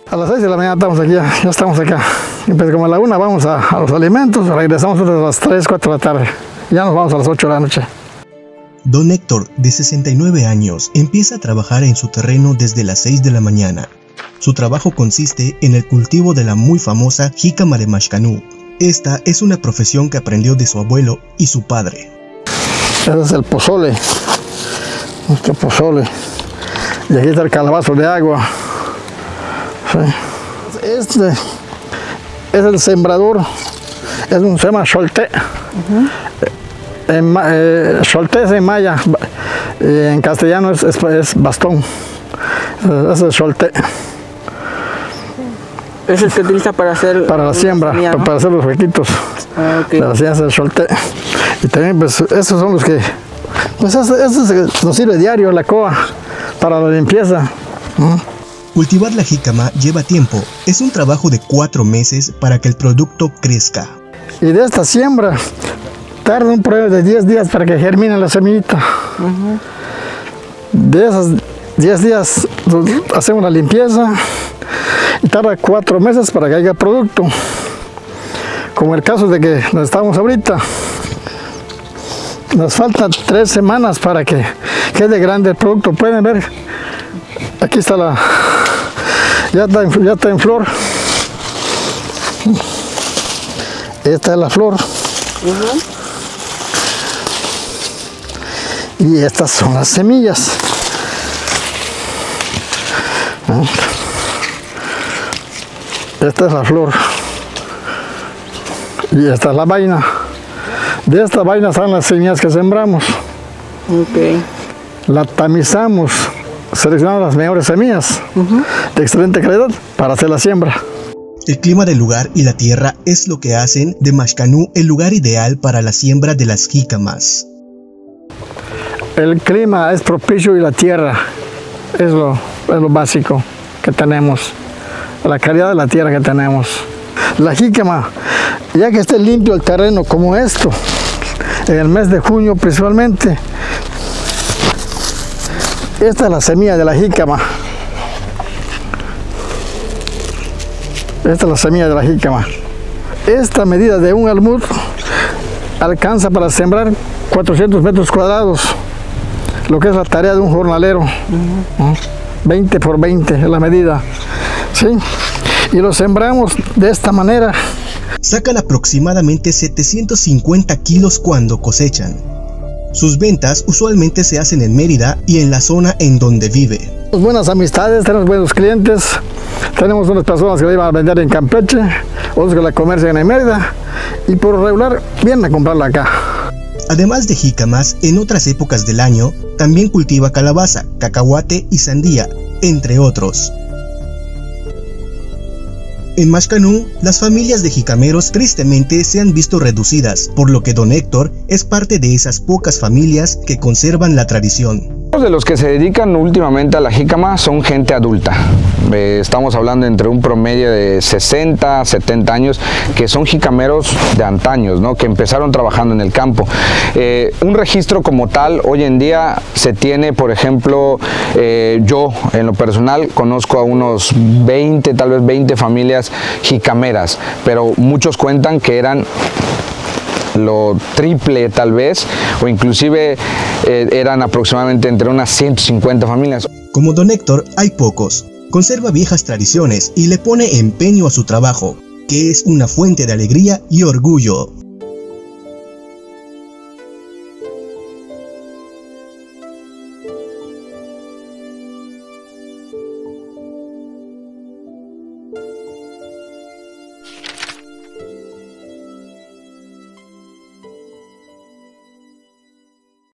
A las 6 de la mañana estamos aquí, ya estamos acá. Y pues como a la 1 vamos a los alimentos, regresamos a las 3, 4 de la tarde. Ya nos vamos a las 8 de la noche. Don Héctor, de 69 años, empieza a trabajar en su terreno desde las 6 de la mañana. Su trabajo consiste en el cultivo de la muy famosa jícama de Mashcanú. Esta es una profesión que aprendió de su abuelo y su padre. Ese es el pozole, nuestro pozole. Y aquí está el calabazo de agua. Sí. Este es el sembrador, se llama xolte. Xolte es en maya, en castellano es bastón. Es el xolte. Ese se utiliza para hacer... Para la siembra, semilla, ¿no? Para hacer los huequitos. Ah, okay. Para hacer el xolte. Y también pues esos son los que... Pues eso nos sirve diario, la coa, para la limpieza. Cultivar la jícama lleva tiempo. Es un trabajo de 4 meses para que el producto crezca. Y de esta siembra tarda un promedio de 10 días para que germine la semillita. De esos 10 días hacemos la limpieza y tarda 4 meses para que haya producto. Como el caso de que nos estamos ahorita, nos faltan 3 semanas para que quede grande el producto. Pueden ver, aquí está ya está en flor. Esta es la flor. Y estas son las semillas. Esta es la flor. Y esta es la vaina. De esta vaina salen las semillas que sembramos. La tamizamos, seleccionamos las mejores semillas de excelente calidad para hacer la siembra. El clima del lugar y la tierra es lo que hacen de Mashcanú el lugar ideal para la siembra de las jícamas. El clima es propicio y la tierra es lo básico que tenemos, la calidad de la tierra que tenemos. La jícama, ya que esté limpio el terreno como esto, en el mes de junio principalmente, esta es la semilla de la jícama. Esta es la semilla de la jícama. Esta medida de un almud alcanza para sembrar 400 metros cuadrados, lo que es la tarea de un jornalero. 20 por 20 es la medida. ¿Sí? Y lo sembramos de esta manera. Sacan aproximadamente 750 kilos cuando cosechan. Sus ventas usualmente se hacen en Mérida y en la zona en donde vive. Tenemos buenas amistades, tenemos buenos clientes, tenemos unas personas que la iban a vender en Campeche, otros que la comercian en Mérida y por regular vienen a comprarla acá. Además de jícamas, en otras épocas del año también cultiva calabaza, cacahuate y sandía, entre otros. En Mashcanú, las familias de jicameros tristemente se han visto reducidas, por lo que don Héctor es parte de esas pocas familias que conservan la tradición. De los que se dedican últimamente a la jícama son gente adulta. Estamos hablando entre un promedio de 60, 70 años, que son jicameros de antaños, ¿no? Que empezaron trabajando en el campo. Un registro como tal, hoy en día se tiene, por ejemplo, yo en lo personal conozco a unos 20, tal vez 20 familias jicameras, pero muchos cuentan que eran lo triple tal vez, o inclusive eran aproximadamente entre unas 150 familias. Como don Héctor hay pocos, conserva viejas tradiciones y le pone empeño a su trabajo, que es una fuente de alegría y orgullo.